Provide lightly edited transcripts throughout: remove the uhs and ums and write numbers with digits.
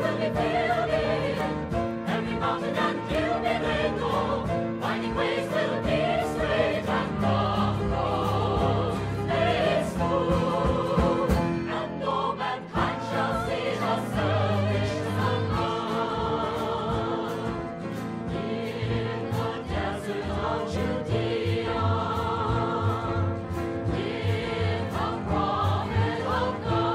will be filled in. Every mountain and hill be laid low. Winding ways will be straight and rough roads made smooth. And no mankind shall see the salvation of God. In the desert of Judea, in the prophet of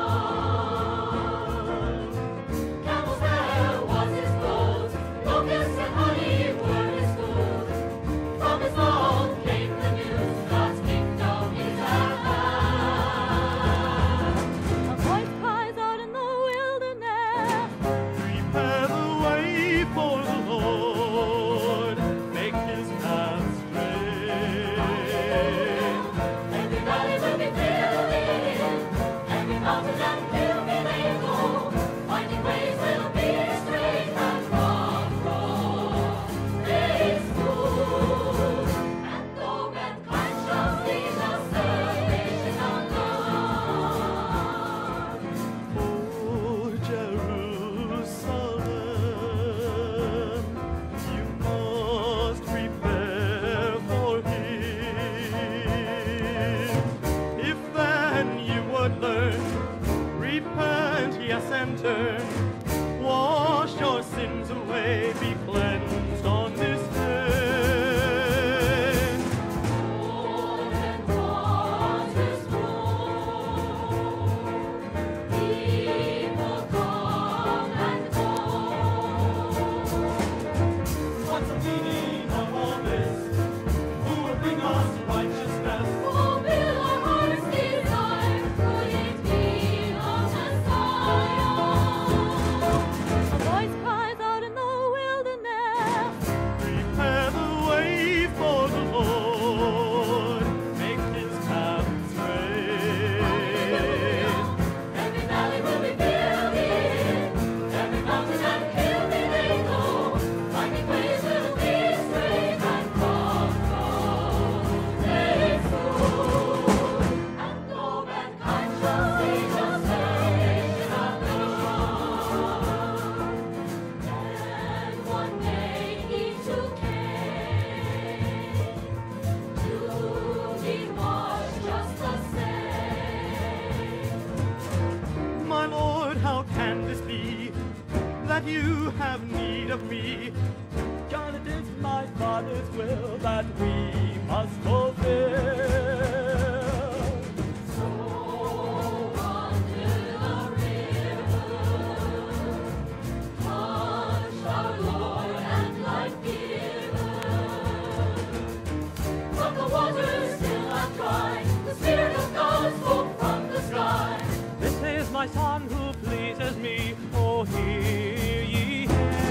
God, camel's hair was his clothes, locusts and honey were his food. From his mouth came the news, God's kingdom is at hand. A voice cries out in the wilderness, Prepare the way for the Lord, make his path straight. Every valley will be filled in, every mountain and hill be laid low. Winding ways will be straight and rough roads made smooth. And though mankind shall see the salvation of God. Oh, Jerusalem, you must prepare for him. If then you would learn, repent, yes, and turn, wash your sins away, be cleansed on this day. Golden waters roll, people come and go. What's the meaning of all this? Who will bring us righteousness? Fulfill our heart's desire, could it be the Messiah? a voice cries out in the wilderness, Prepare the way for the Lord, make his path straight. Every valley will be filled in, every mountain and hill be laid low. Winding ways will be straight and rough roads made smooth. And though mankind shall see the salvation of God, then one day he too came to be washed just the same. My Lord, how can this be that you have need of me? God, it is my Father's will that we must fulfill. So unto the river, touched our Lord and life giver. From the waters still and dry, the Spirit of God spoke from the sky. This is my Son who pleases me, oh, hear ye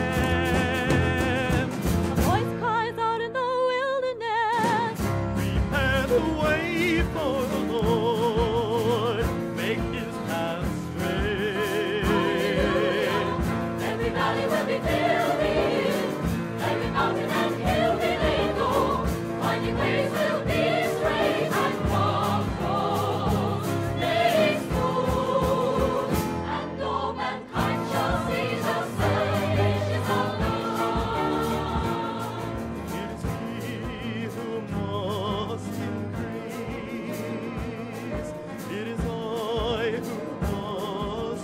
him. a voice cries out in the wilderness, Prepare the way for the Lord, make his path straight. Every valley will be filled in, every mountain and hill be laid low. Winding ways will be straight and rough roads made smooth. And though mankind shall see the salvation of God. It is he who must increase. It is I who must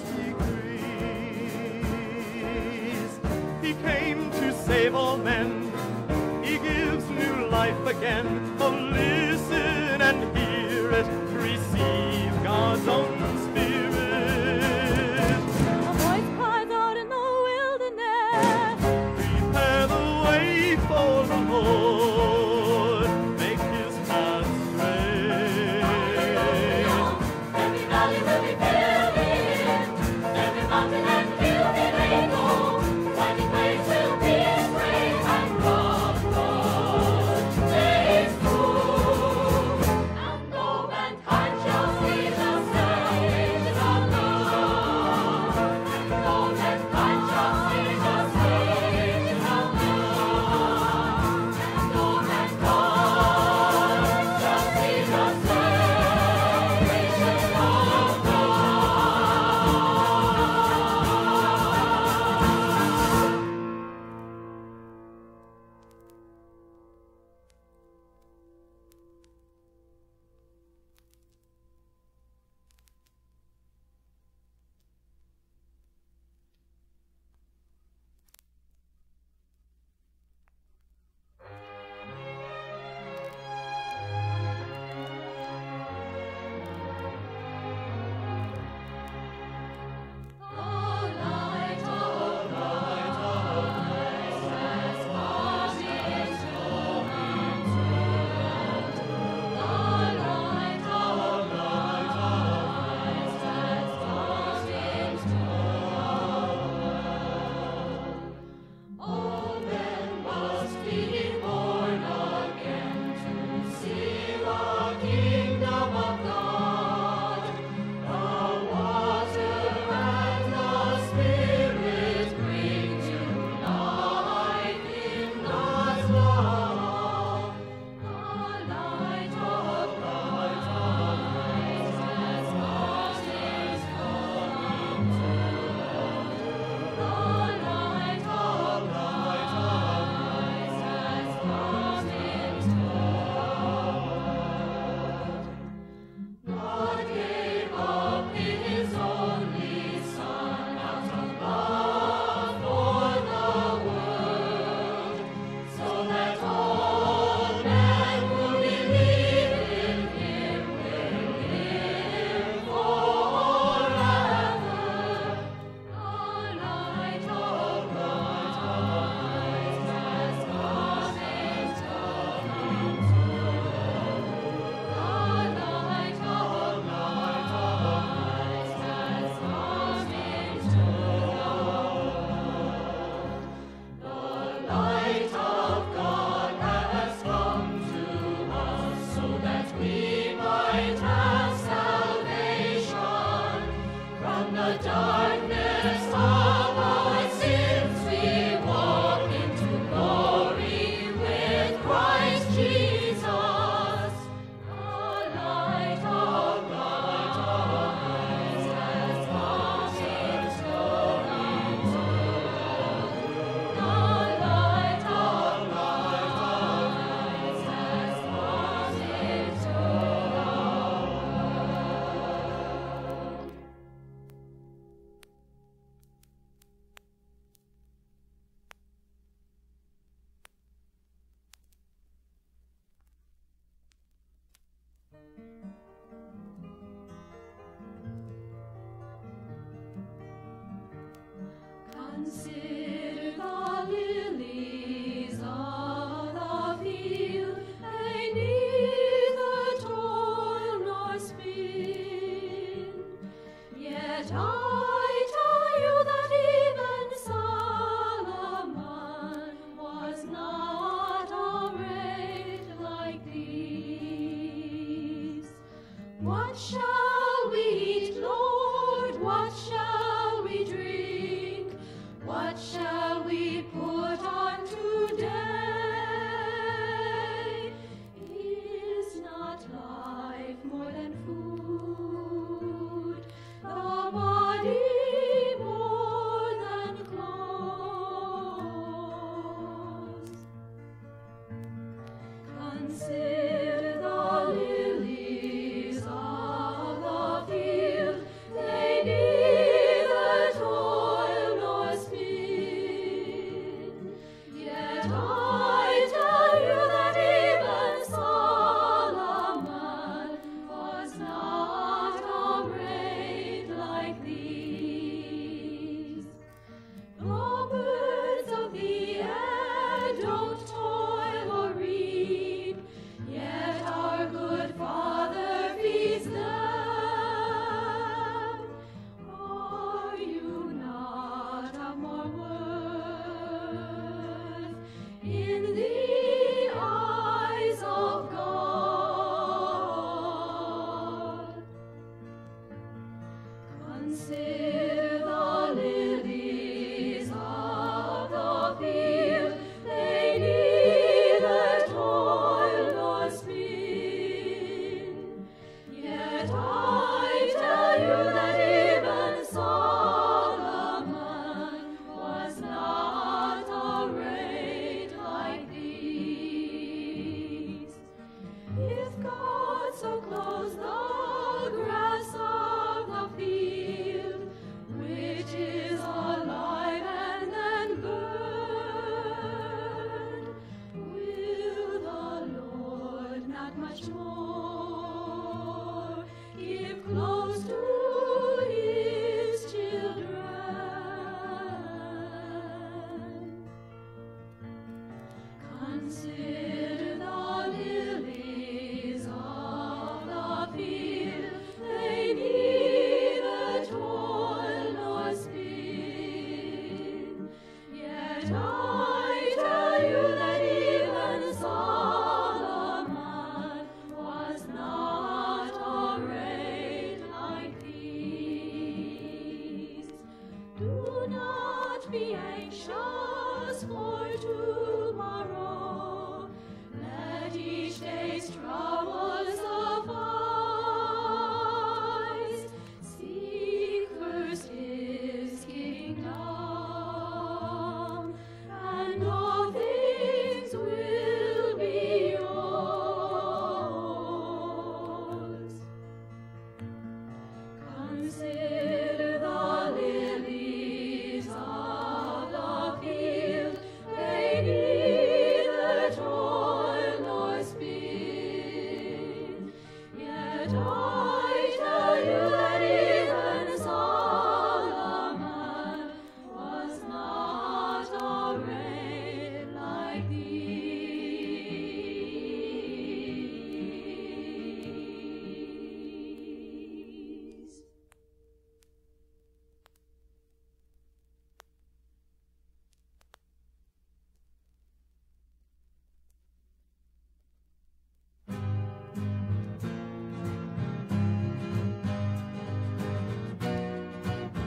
decrease. He came to save all men. He gives new life again. Oh, listen and hear it. Receive God's own Spirit. a voice cries out in the wilderness, Prepare the way for the Lord, make his path straight. Every valley will be filled in, every mountain and hill be laid low. Winding ways will be straight and rough roads made smooth. And Consider the lilies of the field, they neither toil nor spin. Yet I tell you that even Solomon was not arrayed like these. What shall we eat, Lord? What shall we drink? What shall we put on today? Is not life more than food? The body more than clothes? Consider the lilies of the field, they neither toil nor spin. Yet I tell you that even Solomon was not arrayed like these. The birds of the air don't toil or reap, yet our good Father feeds them. Are you not of more worth in the eyes of God? Consider the lilies of the field, they neither toil nor spin. Yet I tell you that even Solomon was not arrayed like these. If God so clothes the grass of the field, which is alive and then burned, will the Lord not much more give clothes to his children? Consider the lilies of the field, they neither toil nor spin. Yet I tell you that even Solomon was not arrayed like these. Do not be anxious for tomorrow. Let each day's troubles suffice. Seek first his kingdom, and all things will be yours. Consider the lilies of the field, they neither toil nor spin. Yet I tell you that even Solomon was not arrayed like these.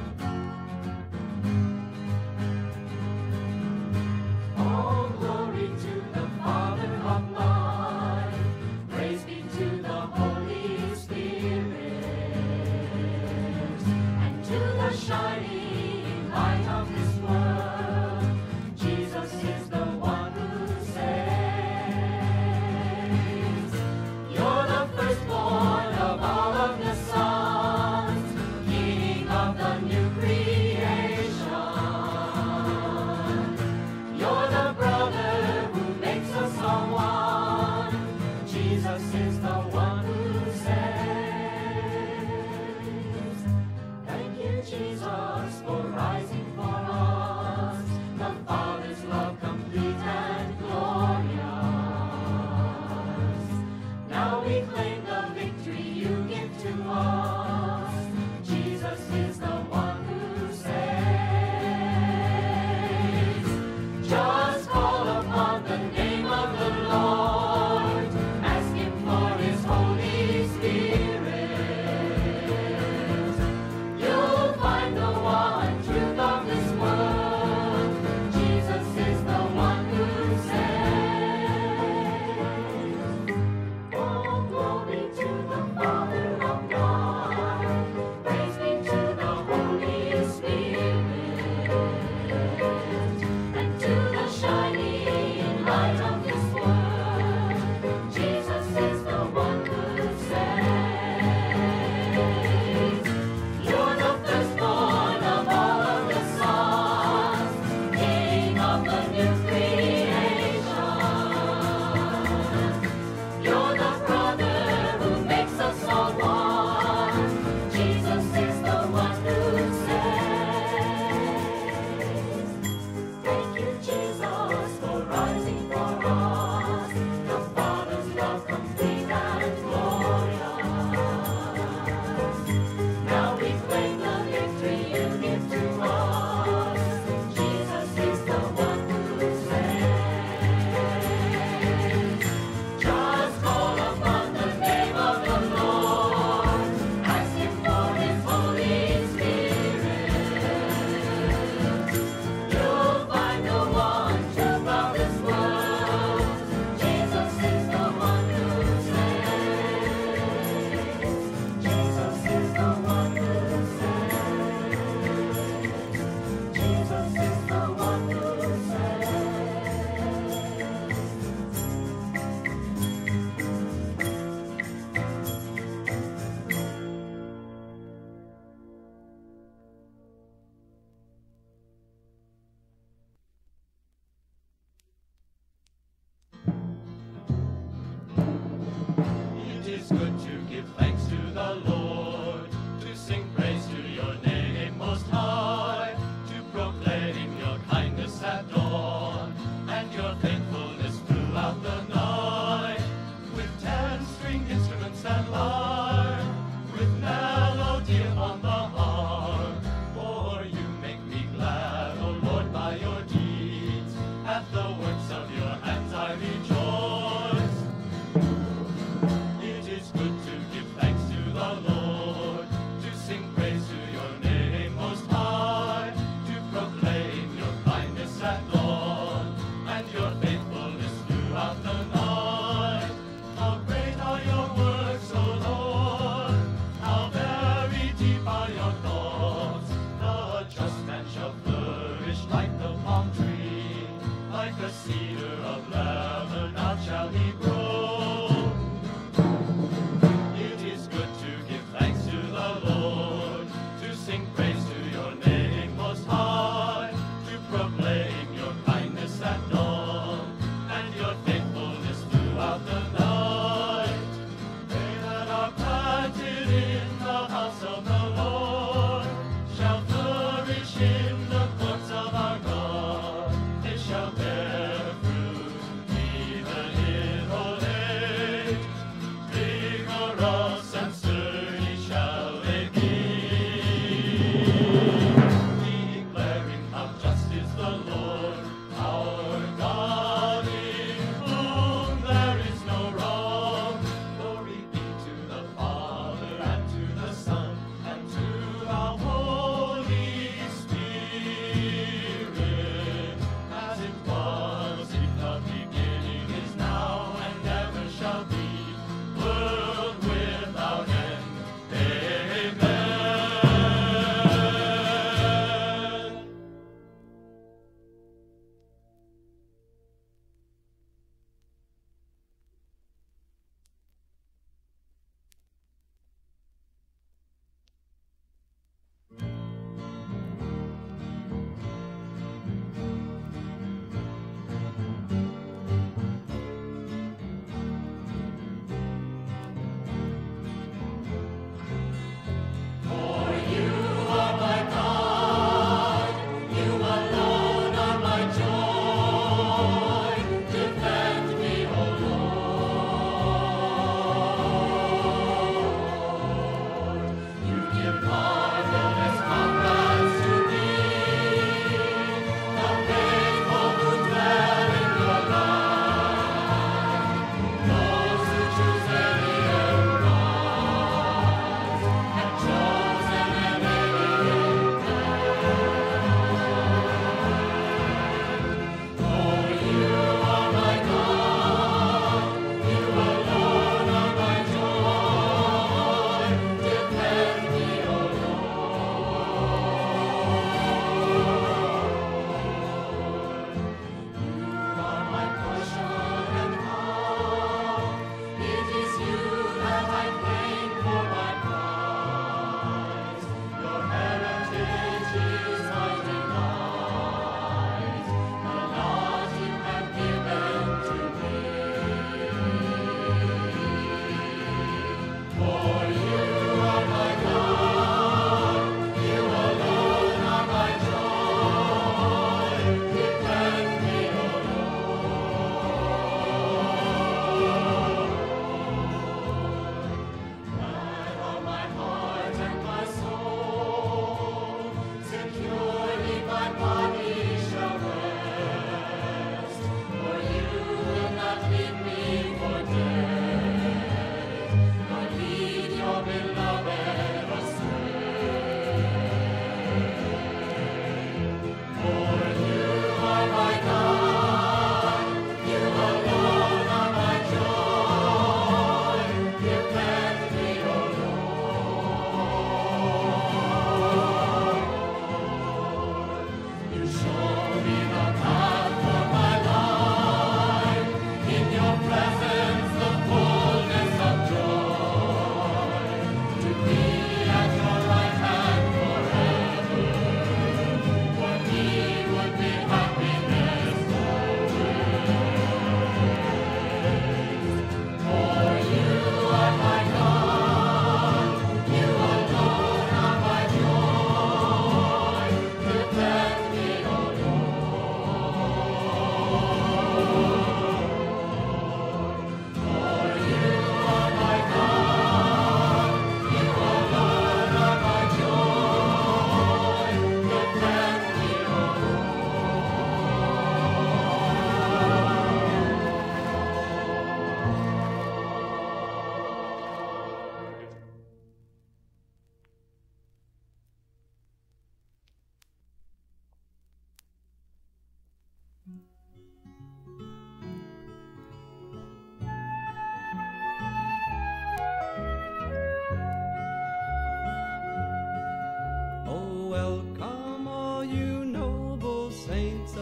All glory the Lord, to sing praise to your name most high, to proclaim your kindness at dawn, and your faithfulness throughout the night, with 10-string instruments and lyre, with melody upon the harp. For you make me glad, O Lord, by your deeds. At the works of your hands I rejoice. It is good to give thanks to the Lord, to sing praise to your name most high, to proclaim your kindness at dawn, and your faithfulness throughout the night. How great are your works, O Lord! How very deep are your thoughts! The just man shall flourish like the palm tree, like a cedar of Lebanon shall he grow. It is good to give thanks to the Lord, to sing praise to your name most high, to proclaim your kindness at dawn, and your faithfulness throughout the night. They that are planted in the house of the Lord shall flourish in the courts of our God. They shall bear fruit, even in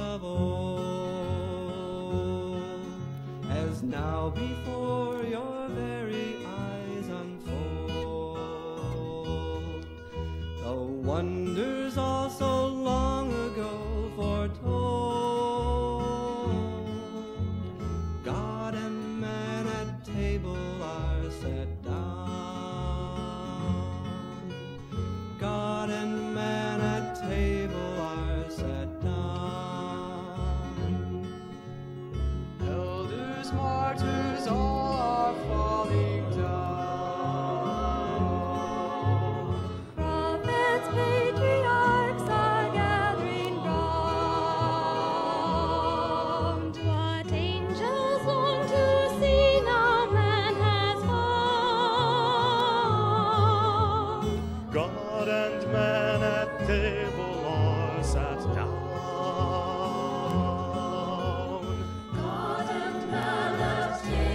of old, as now before your very eyes unfold. The wonders also long ago foretold. God and man at table are set down. God and man at table are set down. Elders, martyrs, all are falling down. Prophets, patriarchs are gathering round. What angels long to see now man has found. God and man at table are sat down. God and man at table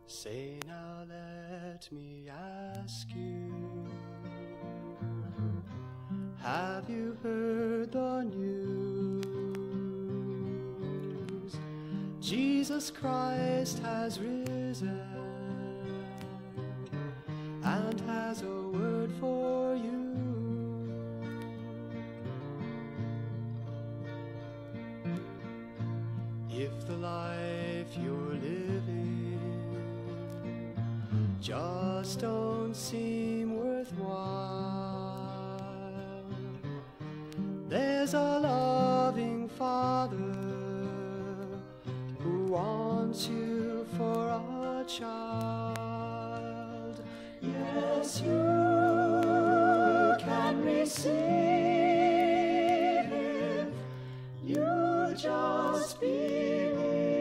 Say now, let me ask you, have you heard the news? Jesus Christ has risen and has a word for you. If the life you're living just don't seem worthwhile, there's a loving Father who wants you for a child. Yes, you can receive Him, you just believe.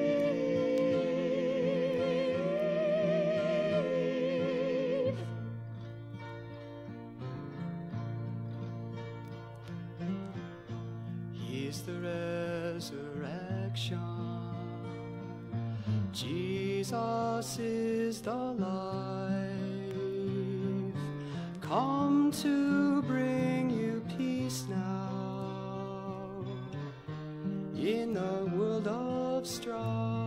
He's the resurrection, Jesus is the life, come to bring you peace now in a world of strife.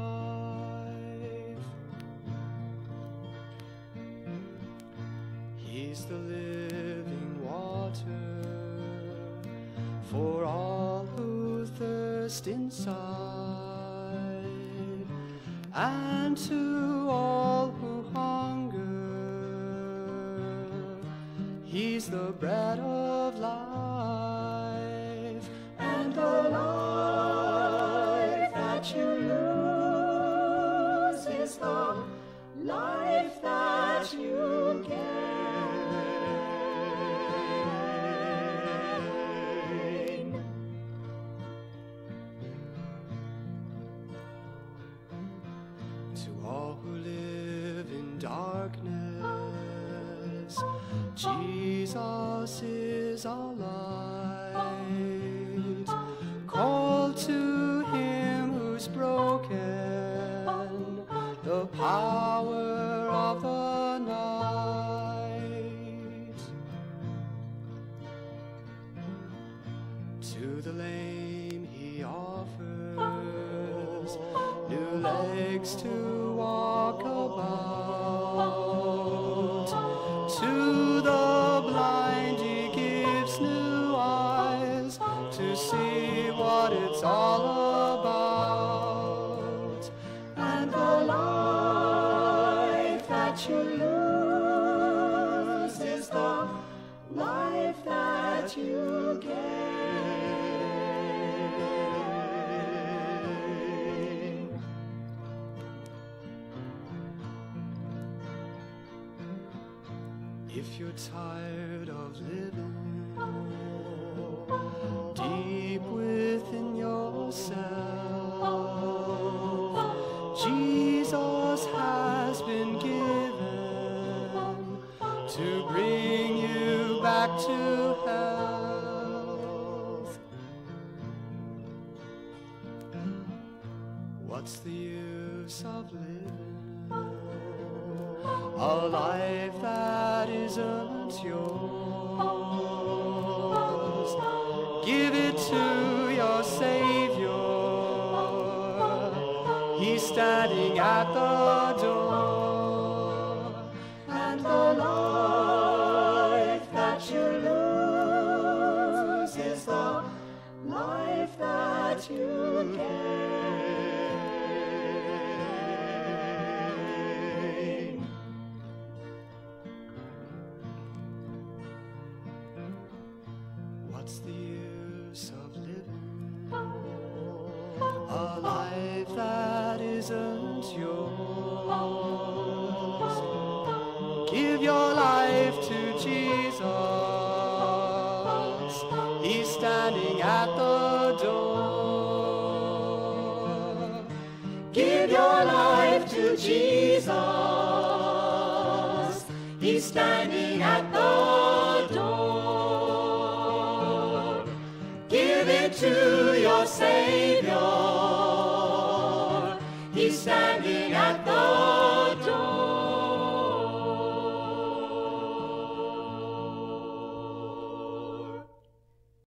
He's the living water for all who thirst inside, and to all who hunger, He's the bread of life, and the life that you lose is the life that you gain. To all who live in darkness, Jesus is a light. Call to Him who's broken the power of the night. To the lame He offers new legs to walk about. To the blind He gives new eyes to see what it's all about. And the life that you lose is the life that you gain. If you're tired of living deep within yourself, Jesus has been given to bring you back to health. What's the use of living a life that isn't yours? Give it to your Savior, He's standing at the door. And the life that you lose is the life that you gain. What's the use of living a life that isn't yours? Give your life to Jesus, He's standing at the door. Give your life to Jesus, He's standing at the door. Give it to your Savior, He's standing at the